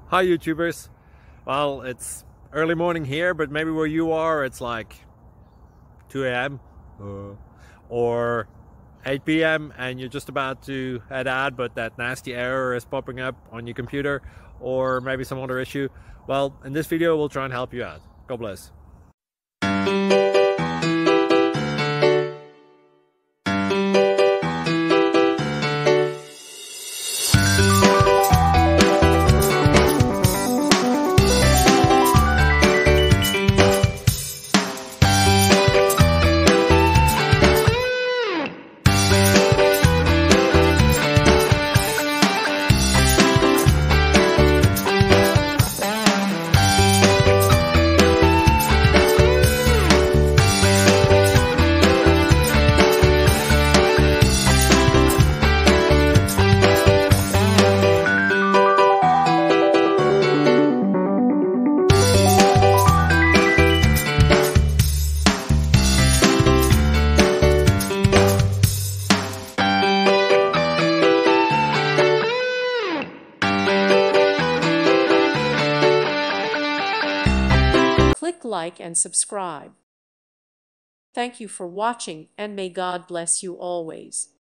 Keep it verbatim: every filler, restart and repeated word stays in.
Hi YouTubers. Well, it's early morning here, but maybe where you are it's like two A M uh, or eight P M and you're just about to head out, but that nasty error is popping up on your computer, or maybe some other issue. Well, in this video we'll try and help you out. God bless. Click like and subscribe. Thank you for watching, and may God bless you always.